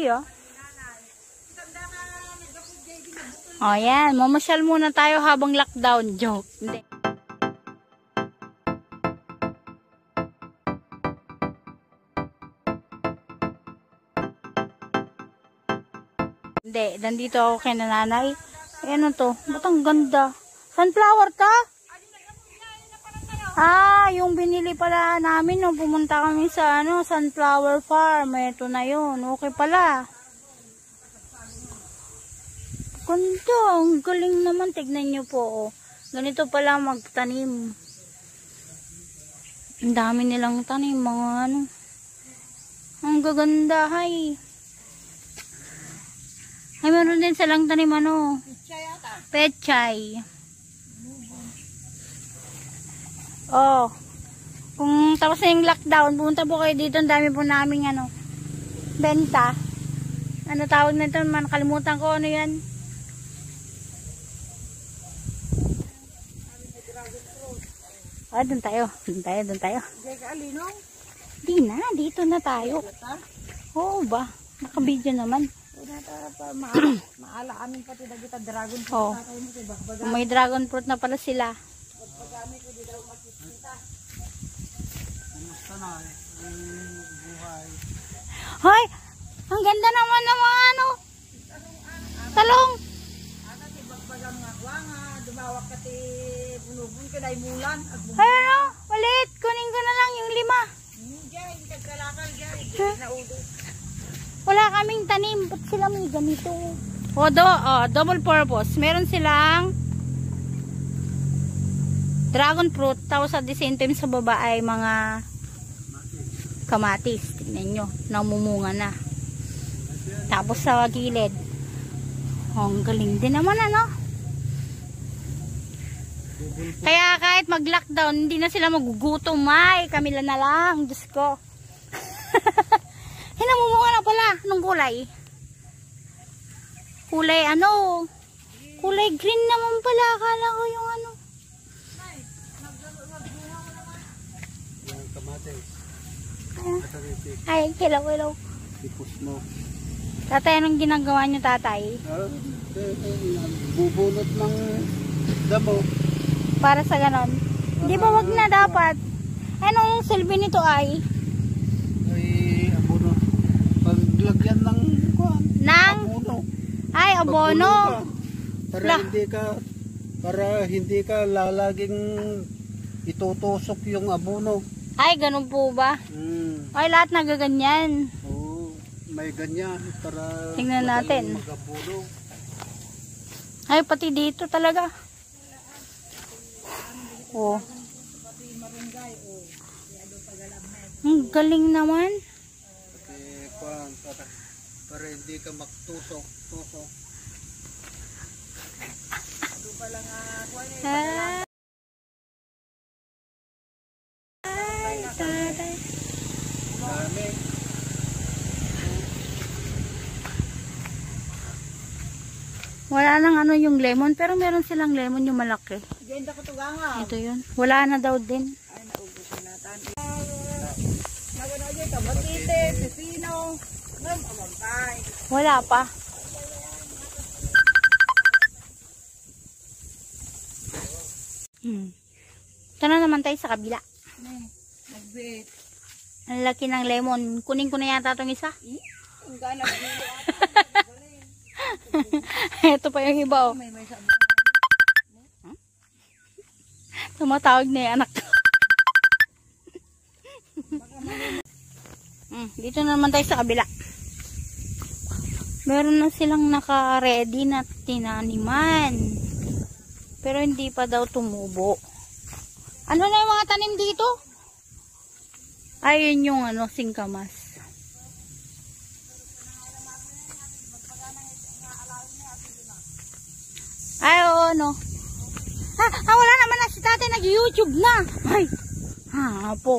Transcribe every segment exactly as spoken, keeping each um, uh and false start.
Hindi ah. O yan, mamasyal muna tayo habang lockdown. Joke. Hindi. Hindi, nandito ako kay nanay. Eh, ano to? Ba't ang ganda? Sunflower ka? Ah, yung binili pala namin nung pumunta kami sa ano, sunflower farm. Ito na yun. Okay pala. Ganda. Ang galing naman. Tignan nyo po. Oh. Ganito pala magtanim. Ang dami nilang tanim. Mga ano. Ang gaganda. Hay. Ay, meron din silang tanim ano. Pechay. Oh. Kung tapos na yung lockdown, pumunta po kayo dito. Ang dami po naming ano, benta. Ano tawag na ito? Man, kalimutan ko ano yan. Ah, dun tayo. Dun tayo, dun tayo. Di na, dito na tayo. Oo ba? Naka-video naman. Maala amin pati dagita dragon fruit. Oh. May dragon fruit na pala sila. Hoy! Ang ganda naman ng mga ano. Talong. Ana ti bagbagang nga wanga, dumawak ka ti bunubon ka dai mulan. Ay ano? Walit. Kunin ko na lang yung lima. Jay, kagkalakal jay. Naudo. Wala kaming tanim. Ba't sila may ganito? O, do, oh, double purpose. Meron silang dragon fruit. Tapos at the same time sa baba ay mga kamatis. Tignan nyo. Namumunga na. Tapos sa gilid. Oh, ang galing din naman ano. Kaya kahit mag-lockdown, hindi na sila magugutom. Ay, kami lang na lang. Diyos ko. Hinamumunga na pala. Anong kulay? Kulay ano? Kulay green naman pala. Akala ko yung ano. Yung kamatis. Ay, hello, hello. Ipos mo. Tatay, anong ginagawa niyo, tatay? Ah, eh, eh, bubunot ng damo. Para sa ganon. Hindi ba wag na dapat? Anong silbi nito ay? Ay, abono. Paglagyan ng kuwan. Nang? Abono. Ay, abono. Ka, para La. hindi ka para hindi ka lalaging itutusok yung abono. Ay, ganun po ba? Hmm. Ay, lahat nagaganyan. Oo, may ganyan para Tingnan natin. madaling mag-abono. Ay, pati dito talaga. Oh. Ang galing naman. Kasi kuwan, para, para hindi ka magtusok, tusok. Ah. Ay, tatay. Dami. Wala nang ano yung lemon, pero meron silang lemon yung malaki. Ganda ko tuganga. Ito yun. Wala na daw din. Ay naubos na tan. Nagano jay kabatite, pipino, ngam amampay. Wala pa. Hmm. Ito na naman tayo sa kabila. Ne, nagbit. Ang laki ng lemon. Kunin ko na yata itong isa. Ang gana bilo ata. Ito pa yung iba oh. May may sabi. Tumatawag na yung anak ko. hmm, dito na naman tayo sa kabila. Meron na silang naka-ready na tinaniman. Pero hindi pa daw tumubo. Ano na yung mga tanim dito? Ayun yung ano, singkamas. Ay, oo, no. Ah, ah, wala naman na si tatay nag-YouTube na. Ay, ha, po.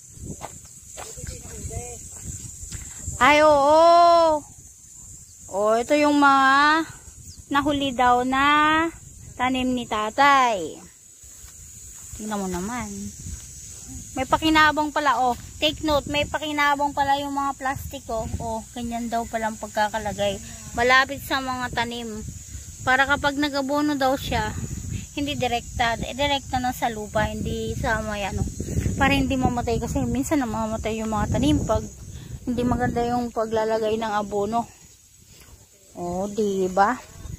Ay, oo. Oh, ito yung mga nahuli daw na tanim ni tatay. Tingnan mo naman. May pakinabang pala, oh. Take note, may pakinabang pala yung mga plastic, oh. Oh, ganyan daw palang pagkakalagay. Malapit sa mga tanim. Para kapag nag-abono daw siya, hindi direkta, direkta na sa lupa, hindi sa may ano. Para hindi mamatay kasi minsan namamatay yung mga tanim pag hindi maganda yung paglalagay ng abono. Oh, di ba?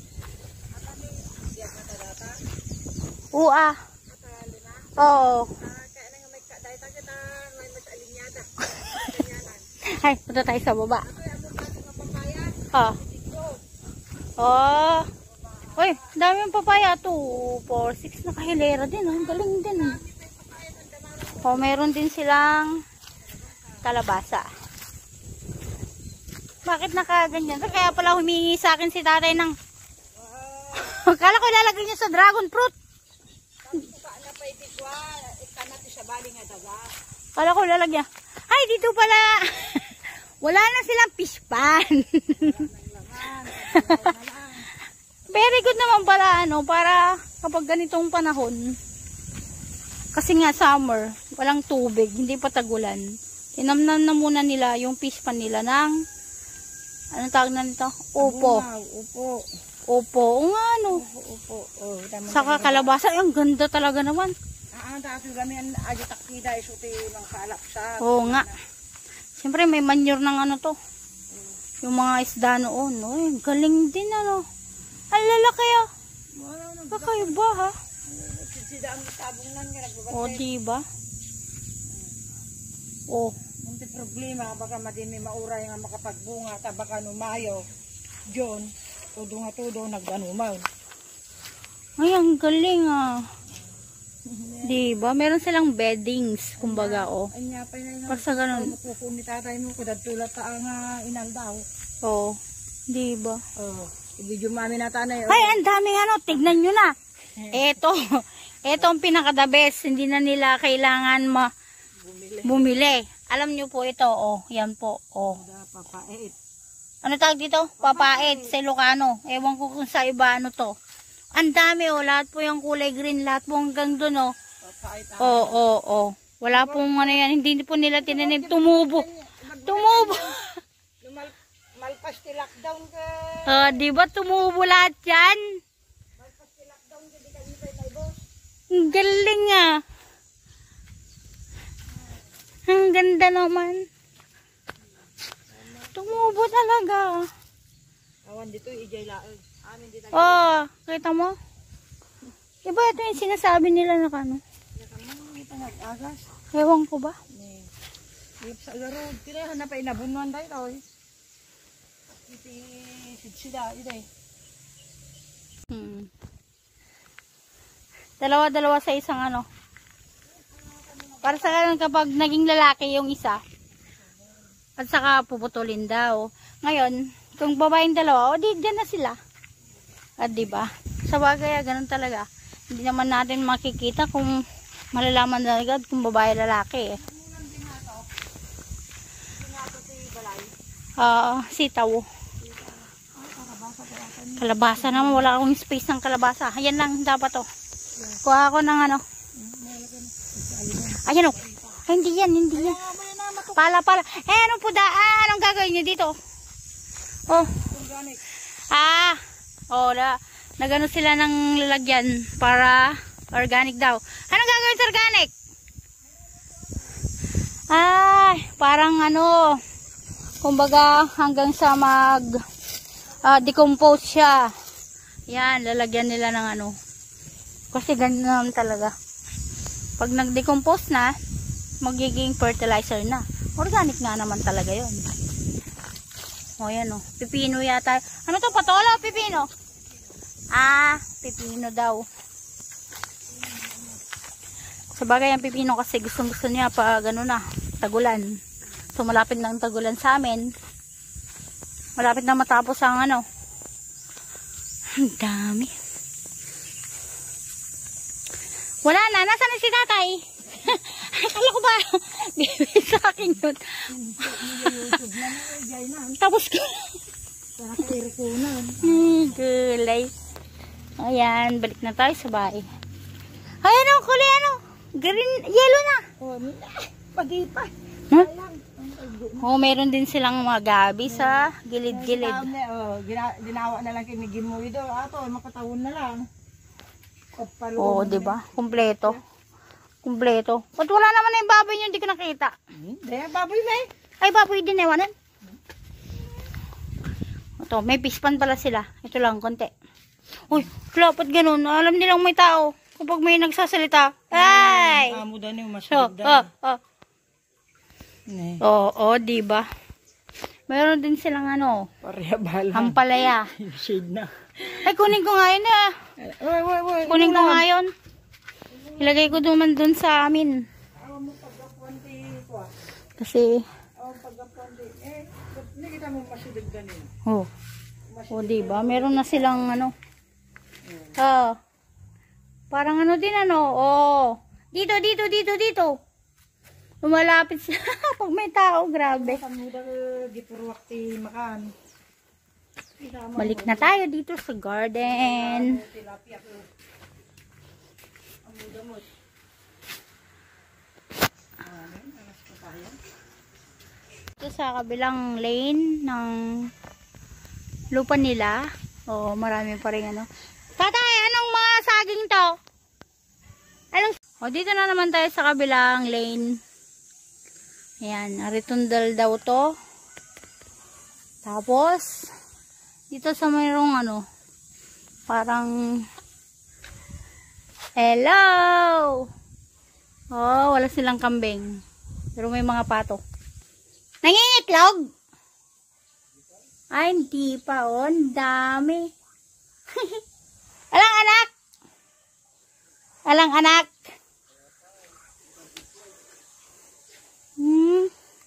Oo ah. Oo. Ay, punta tayo sa baba. Oh. Oh. Uy, dami yung papaya. two, four, six. Nakahilera din. Ang galing din. Oh, meron din silang kalabasa. Bakit nakaganyan? Kaya pala humingi sa akin si tatay ng kala ko ilalagay niya sa dragon fruit. Kala ko lalagyan. Ay, dito pala. Wala na silang fish pan. Very good naman pala, ano, para kapag ganitong panahon. Kasi nga summer, walang tubig, hindi pa tagulan. Tinamnan na muna nila yung fish pan nila ng, anong tawag na nito? Upo. Upo. Upo. O nga, ano. Upo. Oh, saka kalabasa, ang ganda talaga naman. Ah, dati kami ang aja takida isuti ng kalap sa. Oo nga. Siyempre may manure ng ano to. Yung mga isda noon. Uy, galing din ano. Ang lalaki ah. Kakaiba ha. Sida ang tabong nan nga nagbabantay. O diba? O. Hindi problema baka madimi mauray nga makapagbunga ta baka numayo. John, tudo nga tudo nagdanumaw. Ay, ang galing ah. Diba? Meron silang beddings, kumbaga, oh. Anya pa na Para sa ganun. Mukukun ni tatay mo, kudad tulad ta ang uh, inaldaw. Oh. Diba? Oh. Ibigyo mami na tanay. Ay, ang daming ano, tignan nyo na. Eto. Eto ang pinaka-the best. Hindi na nila kailangan ma bumili. bumili. Alam nyo po ito, oh. Yan po, oh. Papait. Ano tawag dito? Papait sa Ilocano. Ewan ko kung sa iba ano to. Ang dami oh, lahat po yung kulay green, lahat po hanggang doon oh. Oo, oo, oo. Wala pong ano yan, hindi po nila tinanim. Tumubo. Tumubo. Malpas ti lockdown ka. Ah, di ba tumubo lahat yan? Malpas ti lockdown ka, di ka nipay may boss. Ang galing ah. Ang ganda naman. Tumubo talaga. Awan dito, ijay laag. Amin dito. Oh, kita mo? Diba ito yung sinasabi nila na kano? Agas. Ewan ko ba? Ni. Yep sa garo, tira na pa inabunuan tayo taw. Iti sida ide. Hmm. Dalawa-dalawa sa isang ano. Para sa ganun kapag naging lalaki yung isa. At saka puputulin daw. Ngayon, kung babaeng dalawa, o di dyan na sila. At diba? Sa bagay, ganun talaga. Hindi naman natin makikita kung malalaman na agad kung babae lalaki eh. Ah, uh, sitaw. Kalabasa naman, wala akong space ng kalabasa. Ayan lang dapat to. Kuha ako ng ano. Ayan o. Ay, hindi yan, hindi yan. Pala, pala. Eh, anong puda? Ah, anong gagawin niyo dito? Oh. Ah. Oh, na, nagano sila ng lalagyan para organic daw. Anong gagawin sa organic? Ay, parang ano, kumbaga hanggang sa mag uh, decompose siya. Yan, lalagyan nila ng ano. Kasi ganun naman talaga. Pag nag-decompose na, magiging fertilizer na. Organic nga naman talaga yon. O yan o, pipino yata. Ano to, patola o pipino? Ah, pipino daw. Sa bagay ang pipino kasi gustong gusto niya pa gano'n na, tagulan. So malapit na ang tagulan sa amin. Malapit na matapos ang ano. Ang dami. Wala na, nasaan na si tatay? Akala ko ba bibig sa akin yun. Tapos ko. Hmm, gulay. Ayan, balik na tayo sa bahay. Ayan o, kulay ano. Green, yellow na. Oh, pag-ipa. Huh? Oh, meron din silang mga gabi sa gilid-gilid. Oh, gina, ginawa na lang kinigin mo ito. Ato, makatawon na lang. Oo, oh, di ba? Kumpleto. Kumpleto. Ba't wala naman na yung baboy nyo, hindi ko nakita. Hindi, baboy may. Ay, baboy din, ewanan. Ito, may pispan pala sila. Ito lang, konti. Uy, dapat ganun. Alam nilang may tao. Kapag may nagsasalita. Ay! Amo daw niyo So, masyadong oh, oh. Ne. Oo, oh, di ba? Meron din silang ano, Pareha bala. hampalaya. Shade na. Ay, kunin ko nga yun ah. Oy, oy, oy. Kunin ko nga yun. Ilagay ko duman dun sa amin. Kasi, Oh, pagkapundi. Eh, hindi kita mo masyadong ganin. oh. Oh, di ba? Meron na silang ano. Oh. Parang ano din ano. Oh. Dito, dito, dito, dito. Lumalapit sila pag may tao, grabe. Balik na tayo dito sa garden. Ito sa kabilang lane ng lupa nila. Oh, marami pa rin ano. Tatay, anong mga saging to? Anong... Oh, dito na naman tayo sa kabilang lane. Ayan, aritundal daw to. Tapos, dito sa mayroong ano, parang, hello! Oh, wala silang kambing. Pero may mga pato. Nangingitlog? Ay, hindi pa, oh. Ang dami. Alang anak! Alang anak! Hmm.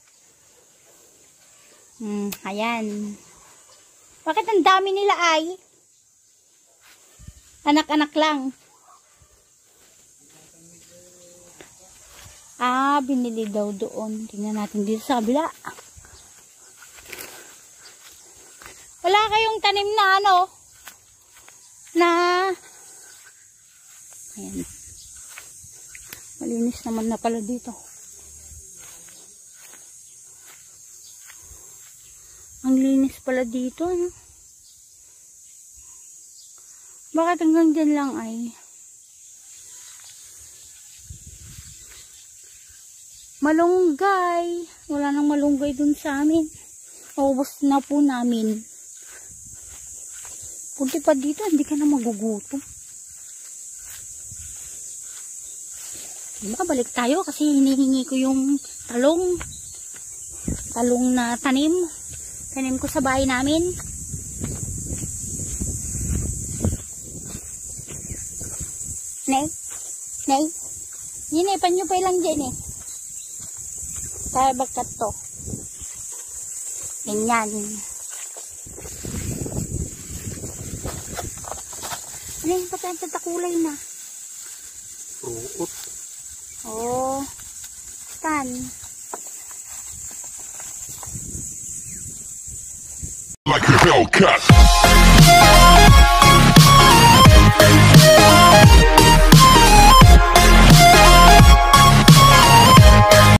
Hmm, ayan. Bakit ang dami nila ay? Anak-anak lang. Ah, binili daw doon. Tingnan natin dito sa kabila. Wala kayong tanim na ano? Na ayan. Malinis naman na pala dito. Ang linis pala dito, ano? Bakit hanggang dyan lang ay? Malunggay. Wala nang malunggay dun sa amin. Naubos na po namin. Punti pa dito, hindi ka na magugutom. Makabalik tayo kasi hinihingi ko yung talong. Talong na tanim. Tanim ko sa bahay namin. Nay? Nay? Yun eh, panyo pa ilang dyan eh. Kaya bagkat to. Ganyan. Ano yung pati ang tatakulay na? Ruot. Oh. Tan. Like a Hellcat.